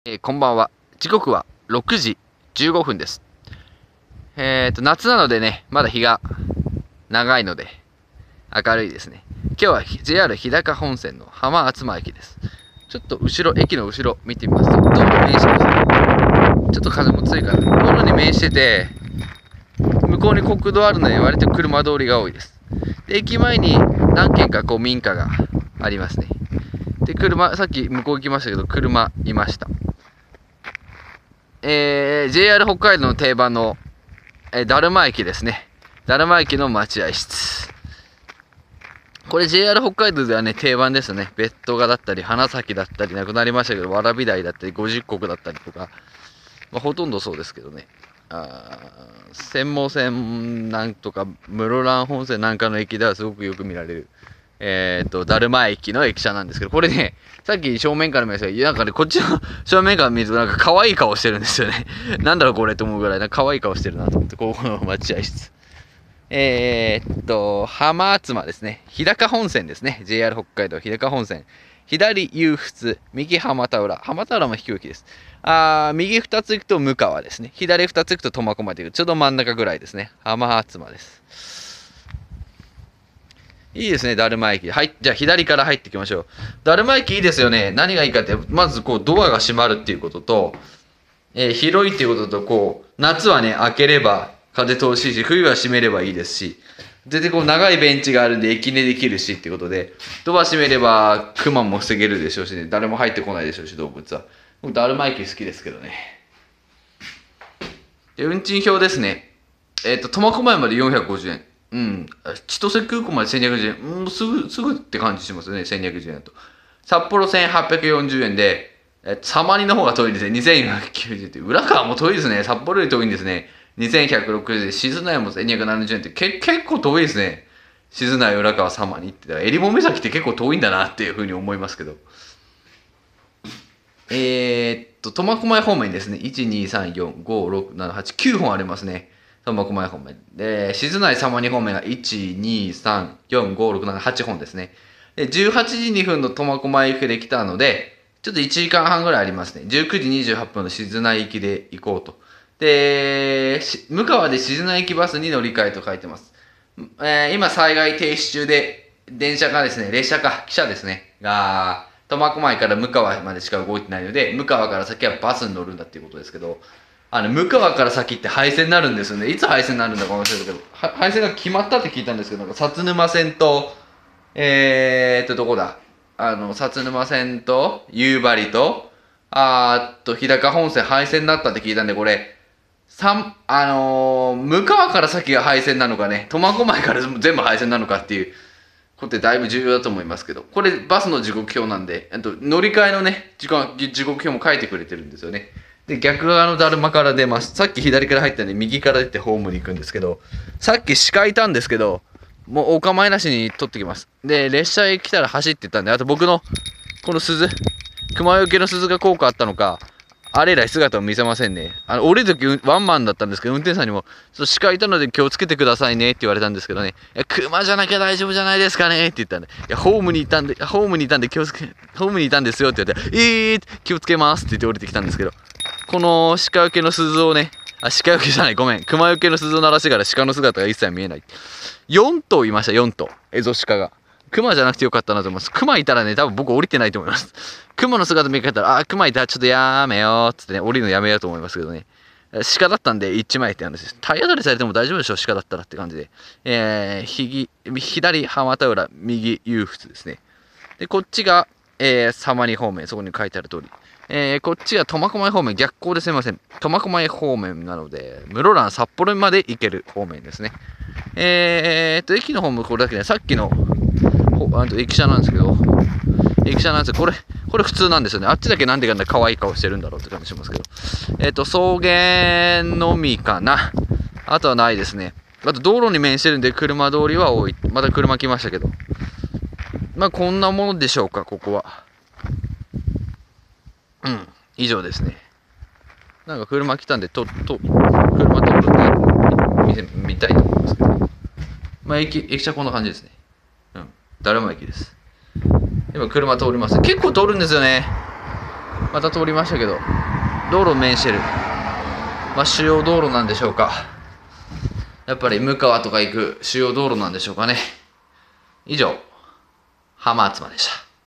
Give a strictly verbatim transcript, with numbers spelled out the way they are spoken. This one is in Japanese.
えーこんばんは。時刻はろくじじゅうごふんです。えっと、夏なのでね、まだ日が長いので明るいですね。今日は ジェイアール 日高本線の浜厚間駅です。ちょっと後ろ、駅の後ろ見てみますと、道路に面してますね。ちょっと風も強いから、道路に面してて、向こうに国道あるので割と車通りが多いです。で、駅前に何軒かこう民家がありますね。で、車、さっき向こう行きましたけど、車いました。えー、ジェイアール 北海道の定番の、えー、だるま駅ですね。だるま駅の待合室。これ ジェイアール 北海道ではね、定番ですね。ベッド画だったり、花咲だったり、なくなりましたけど、わらび台だったり、ごじゅっこくだったりとか、まあ、ほとんどそうですけどね。あ専門線なんとか、室蘭本線なんかの駅ではすごくよく見られる。えっと、だるま駅の駅舎なんですけど、これね、さっき正面から見ましたけど、なんかね、こっちの正面から見るとなんか可愛い顔してるんですよね。なんだろうこれと思うぐらい、なんか可愛い顔してるなと思って、ここの待合室。えー、っと、浜厚間ですね。日高本線ですね。ジェイアール 北海道日高本線。左遊仏、右浜田浦。浜田浦も飛行機です。あー、右ふたつ行くと向川ですね。左ふたつ行くと苫小牧という、ちょうど真ん中ぐらいですね。浜厚間です。いいですね、だるま駅。はい、じゃあ左から入っていきましょう。だるま駅いいですよね。何がいいかって、まずこうドアが閉まるっていうことと、えー広いっていうことと、こう、夏はね、開ければ風通しいいし、冬は閉めればいいですし、全然こう長いベンチがあるんで駅寝できるしっていうことで、ドア閉めればクマも防げるでしょうしね、誰も入ってこないでしょうし、動物は。僕、だるま駅好きですけどね。で、運賃表ですね。えっ、と、苫小牧までよんひゃくごじゅうえん。うん。千歳空港までせんにひゃくじゅうえん。うん、すぐ、すぐって感じしますよね。せんにひゃくじゅうえんだと。札幌せんはっぴゃくよんじゅうえんで、えサマニの方が遠いですね。にせんよんひゃくきゅうじゅうえんって。浦川も遠いですね。札幌より遠いんですね。にせんひゃくろくじゅうえんで、静内もせんにひゃくななじゅうえんってけ結構遠いですね。静内、浦川、サマニって。襟裳岬って結構遠いんだなっていうふうに思いますけど。えー、っと、苫小牧方面ですね。いち、に、さん、よん、ご、ろく、なな、はち、きゅうほんありますね。苫小牧方面。で、静内様に方面がいち、に、さん、よん、ご、ろく、なな、はちほんですね。で、じゅうはちじにふんの苫小牧行きで来たので、ちょっといちじかんはんぐらいありますね。じゅうくじにじゅうはっぷんの静内行きで行こうと。で、向川で静内行きバスに乗り換えと書いてます。えー今、災害停止中で、電車がですね、列車か、汽車ですね、が、苫小牧から向川までしか動いてないので、向川から先はバスに乗るんだっていうことですけど、あの、向川から先って廃線になるんですよね。いつ廃線になるんだか忘れたけど、は廃線が決まったって聞いたんですけど、なんか、薩沼線と、えーっと、どこだあの、薩沼線と、夕張と、あーっと、日高本線廃線になったって聞いたんで、これ、三あのー、向川から先が廃線なのかね、苫小牧から全部廃線なのかっていうことでだいぶ重要だと思いますけど、これバスの時刻表なんで、と乗り換えのね、時間、時刻表も書いてくれてるんですよね。で、逆側のだるまから出ます。さっき左から入ったんで、右から出てホームに行くんですけど、さっき鹿いたんですけど、もうお構いなしに取ってきます。で、列車へ来たら走ってったんで、あと僕の、この鈴、熊よけの鈴が効果あったのか、あれ以来姿を見せませんね。あの、降りる時ワンマンだったんですけど、運転手さんにも、ちょっと鹿いたので気をつけてくださいねって言われたんですけどね、いや、熊じゃなきゃ大丈夫じゃないですかねって言ったんで、いや、ホームにいたんで、ホームにいたんで気をつけ、ホームにいたんですよって言って、えー、気をつけますって言って降りてきたんですけど、この鹿よけの鈴をね、あ、鹿よけじゃない、ごめん、熊よけの鈴を鳴らしてから鹿の姿が一切見えない。よん頭いました、よん頭。エゾ鹿が。熊じゃなくてよかったなと思います。熊いたらね、多分僕降りてないと思います。熊の姿見かけたら、あ、熊いたらちょっとやめようっつってね、降りるのやめようと思いますけどね。鹿だったんで一枚って話です。体当たりされても大丈夫でしょ、鹿だったらって感じで。えー、ひぎ左浜田浦、右遊仏ですね。で、こっちが、えー、様に方面、そこに書いてある通り。えー、こっちが苫小牧方面、逆行ですいません。苫小牧方面なので、室蘭、札幌まで行ける方面ですね。えーっと、駅の方もこれだけで、さっきの、あと駅舎なんですけど、駅舎なんですけど、これ、これ普通なんですよね。あっちだけなんでかんだ可愛い顔してるんだろうって感じしますけど。えーっと、草原のみかな。あとはないですね。あと道路に面してるんで車通りは多い。また車来ましたけど。まあこんなものでしょうか、ここは。うん、以上ですね。なんか車来たんで、と、と、車通るんで見、見たいと思いますけど。まあ駅、駅舎こんな感じですね。うん。だるま駅です。今車通ります。結構通るんですよね。 また通りましたけど、道路面してる、まあ、主要道路なんでしょうか。やっぱり向川とか行く主要道路なんでしょうかね。以上、浜厚間でした。